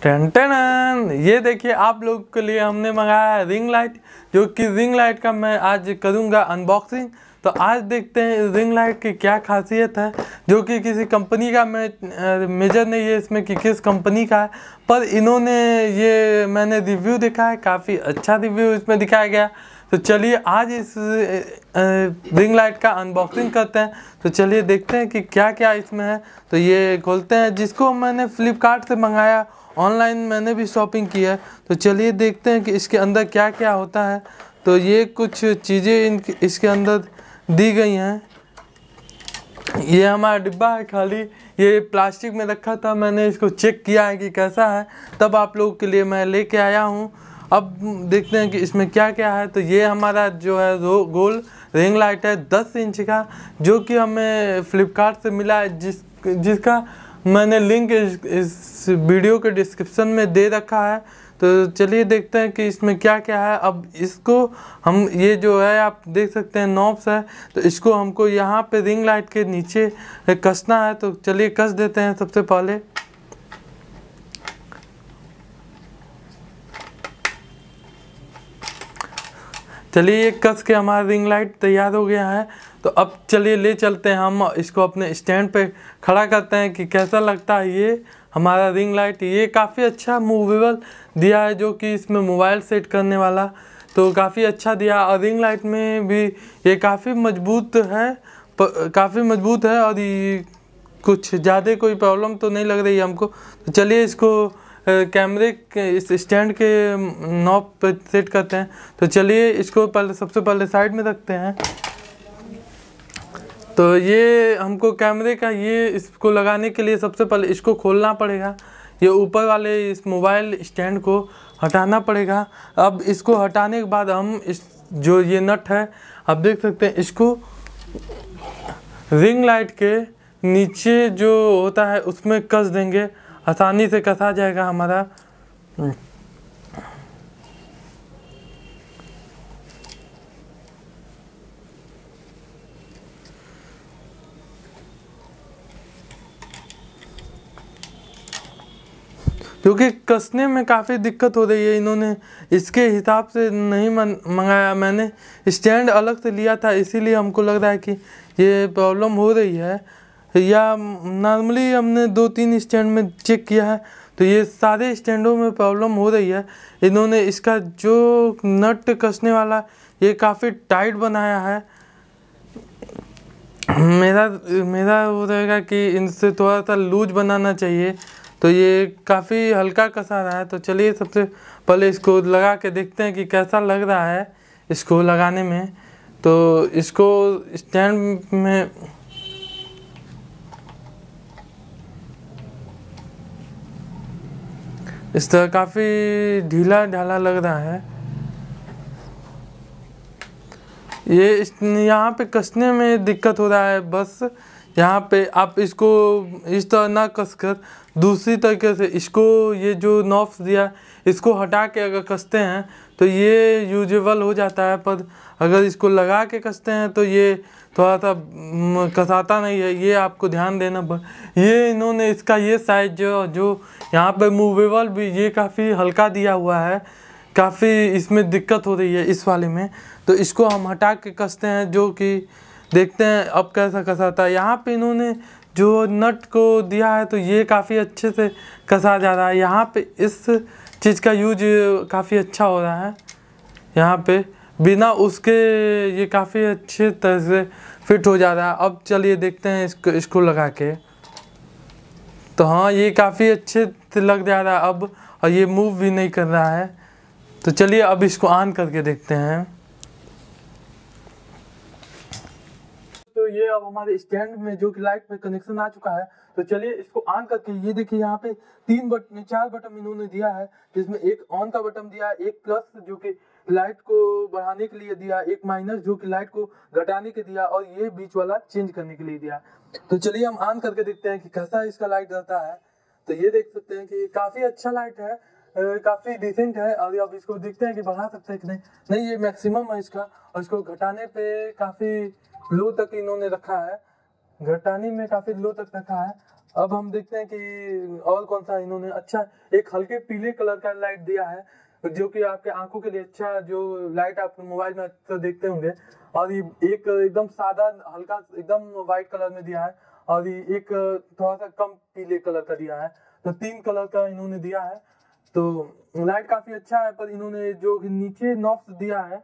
Ton ton ये देखिए, आप लोग के लिए हमने मंगाया है रिंग लाइट, जो कि रिंग लाइट का मैं आज करूंगा अनबॉक्सिंग। तो आज देखते हैं रिंग लाइट की क्या खासियत है, जो कि किसी कंपनी का मैं मेजर नहीं है इसमें कि किस कंपनी का है, पर इन्होंने ये मैंने रिव्यू देखा है, काफ़ी अच्छा रिव्यू इसमें दिखाया गया। तो चलिए आज इस रिंग लाइट का अनबॉक्सिंग करते हैं। तो चलिए देखते हैं कि क्या क्या इसमें है। तो ये खोलते हैं, जिसको मैंने फ्लिपकार्ट से मंगाया, ऑनलाइन मैंने भी शॉपिंग की है। तो चलिए देखते हैं कि इसके अंदर क्या क्या होता है। तो ये कुछ चीज़ें इसके अंदर दी गई हैं। ये हमारा डिब्बा है खाली, ये प्लास्टिक में रखा था, मैंने इसको चेक किया है कि कैसा है, तब आप लोगों के लिए मैं लेके आया हूँ। अब देखते हैं कि इसमें क्या क्या है। तो ये हमारा जो है गोल रिंग लाइट है 10 इंच का, जो कि हमें फ्लिपकार्ट से मिला है, जिसका मैंने लिंक इस वीडियो के डिस्क्रिप्शन में दे रखा है। तो चलिए देखते हैं कि इसमें क्या क्या है। अब इसको हम, ये जो है आप देख सकते हैं नॉब्स है, तो इसको हमको यहाँ पे रिंग लाइट के नीचे कसना है। तो चलिए कस देते हैं सबसे पहले। चलिए ये कस के हमारा रिंग लाइट तैयार हो गया है। तो अब चलिए ले चलते हैं, हम इसको अपने स्टैंड पे खड़ा करते हैं कि कैसा लगता है ये हमारा रिंग लाइट। ये काफ़ी अच्छा मूवेबल दिया है, जो कि इसमें मोबाइल सेट करने वाला, तो काफ़ी अच्छा दिया। और रिंग लाइट में भी ये काफ़ी मजबूत है, और ये कुछ ज़्यादा कोई प्रॉब्लम तो नहीं लग रही है हमको। तो चलिए इसको कैमरे के इस स्टैंड के नॉब पे सेट करते हैं। तो चलिए इसको सबसे पहले साइड में रखते हैं। तो ये हमको कैमरे का इसको लगाने के लिए सबसे पहले इसको खोलना पड़ेगा। ये ऊपर वाले इस मोबाइल स्टैंड को हटाना पड़ेगा। अब इसको हटाने के बाद हम जो ये नट है, आप देख सकते हैं, इसको रिंग लाइट के नीचे जो होता है उसमें कस देंगे, आसानी से कसा जाएगा हमारा। क्योंकि कसने में काफ़ी दिक्कत हो रही है, इन्होंने इसके हिसाब से नहीं मंगाया, मैंने स्टैंड अलग से लिया था, इसीलिए हमको लग रहा है कि ये प्रॉब्लम हो रही है। या नॉर्मली हमने 2-3 स्टैंड में चेक किया है, तो ये सारे स्टैंडों में प्रॉब्लम हो रही है। इन्होंने इसका जो नट कसने वाला ये काफ़ी टाइट बनाया है। मेरा वो रहेगा कि इनसे थोड़ा सा लूज बनाना चाहिए। तो ये काफ़ी हल्का कसा रहा है। तो चलिए सबसे पहले इसको लगा के देखते हैं कि कैसा लग रहा है इसको लगाने में। तो इसको स्टैंड में इस तरह काफ़ी ढीला ढाला लग रहा है। ये यहाँ पे कसने में दिक्कत हो रहा है, बस यहाँ पे आप इसको इस तरह ना कसकर दूसरी तरीके से इसको, ये जो नॉब्स दिया इसको हटा के अगर कसते हैं तो ये यूजेबल हो जाता है। पर अगर इसको लगा के कसते हैं तो ये थोड़ा सा कसाता नहीं है, ये आपको ध्यान देना ये इन्होंने इसका ये साइज जो यहाँ पे मूवेबल भी ये काफ़ी हल्का दिया हुआ है, काफ़ी इसमें दिक्कत हो रही है इस वाले में। तो इसको हम हटा के कसते हैं, जो कि देखते हैं अब कैसा कसाता है। यहाँ पे इन्होंने जो नट को दिया है तो ये काफ़ी अच्छे से कसा जा रहा है। यहाँ पे इस चीज़ का यूज काफ़ी अच्छा हो रहा है, यहाँ पे बिना उसके ये काफ़ी अच्छे तरह से फिट हो जा रहा है। अब चलिए देखते हैं इसको लगा के। तो हाँ, ये काफ़ी अच्छे से लग जा रहा है अब, और ये मूव भी नहीं कर रहा है। तो चलिए अब इसको ऑन करके देखते हैं। तो ये अब हमारे स्टैंड में जो कि लाइट में कनेक्शन आ चुका है। तो चलिए इसको ऑन करके, ये देखिए यहाँ पे 4 बटन इन्होंने दिया है, जिसमें एक ऑन का बटन दिया है, एक प्लस जो कि लाइट को बढ़ाने के लिए दिया, एक माइनस जो कि लाइट को घटाने के दिया, और ये बीच वाला चेंज करने के लिए दिया। तो चलिए हम ऑन करके देखते हैं कि कैसा इसका लाइट रहता है। तो ये देख सकते हैं कि काफ़ी अच्छा लाइट है, काफ़ी डिसेंट है। और अब इसको देखते हैं कि बढ़ा सकते हैं कि नहीं, ये मैक्सिमम है इसका, और इसको घटाने पे काफ़ी लो तक इन्होंने रखा है, घटाने में काफ़ी लो तक रखा है। अब हम देखते हैं कि और कौन सा इन्होंने अच्छा एक हल्के पीले कलर का लाइट दिया है, जो कि आपके आंखों के लिए अच्छा, जो लाइट आप मोबाइल में अक्सर देखते होंगे। और ये एक एकदम सादा हल्का एकदम व्हाइट कलर में दिया है, और ये एक थोड़ा सा कम पीले कलर का दिया है। तो 3 कलर का इन्होंने दिया है। तो लाइट काफी अच्छा है, पर इन्होंने जो नीचे नॉब्स दिया है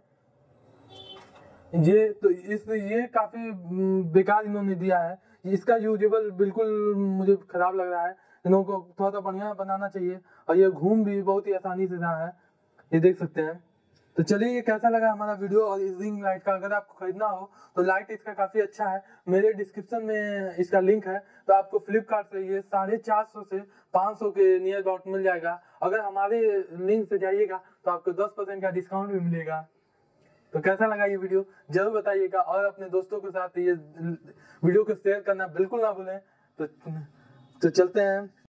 ये काफी बेकार इन्होंने दिया है। इसका यूजेबल बिल्कुल मुझे खराब लग रहा है। इन्हों को थोड़ा सा बढ़िया बनाना चाहिए। और ये घूम भी बहुत ही आसानी से रहा है, ये देख सकते हैं। तो चलिए, ये कैसा लगा हमारा वीडियो और इस रिंग लाइट का। अगर आपको खरीदना हो तो लाइट इसका काफी अच्छा है, मेरे डिस्क्रिप्शन में इसका लिंक है। तो आपको फ्लिपकार्ट से ये 450 से 500 के नियर अबाउट मिल जाएगा। अगर हमारे लिंक से जाइएगा तो आपको 10% का डिस्काउंट भी मिलेगा। तो कैसा लगा ये वीडियो जरूर बताइएगा, और अपने दोस्तों के साथ ये वीडियो को शेयर करना बिल्कुल ना भूलें। तो चलते हैं।